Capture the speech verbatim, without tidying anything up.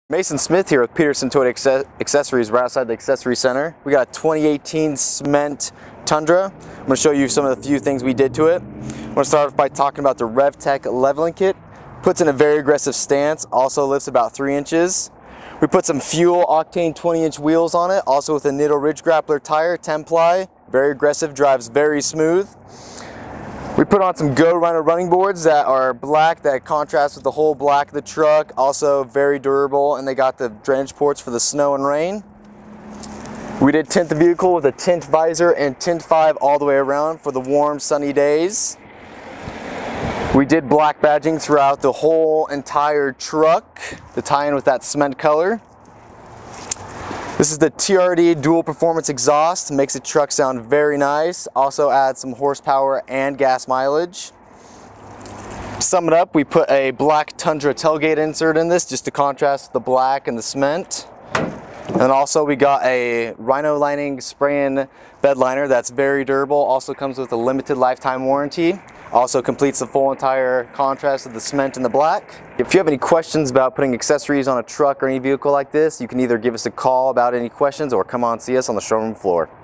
Mason Smith here with Peterson Toyota Accessories right outside the Accessory Center. We got a twenty eighteen Cement Tundra. I'm going to show you some of the few things we did to it. I'm going to start off by talking about the RevTech leveling kit. Puts in a very aggressive stance, also lifts about three inches. We put some Fuel Octane twenty inch wheels on it, also with a Nitto Ridge Grappler tire, ten ply, very aggressive, drives very smooth. We put on some Go Rhino running boards that are black, that contrast with the whole black of the truck, also very durable, and they got the drainage ports for the snow and rain. We did tint the vehicle with a tint visor and tint five all the way around for the warm, sunny days. We did black badging throughout the whole entire truck to tie in with that cement color. This is the T R D dual performance exhaust, makes the truck sound very nice, also adds some horsepower and gas mileage. To sum it up, we put a black Tundra tailgate insert in this just to contrast the black and the cement. And then also we got a Rhino lining spray-in bed liner that's very durable, also comes with a limited lifetime warranty. Also completes the full entire contrast of the cement and the black. If you have any questions about putting accessories on a truck or any vehicle like this, you can either give us a call about any questions or come on and see us on the showroom floor.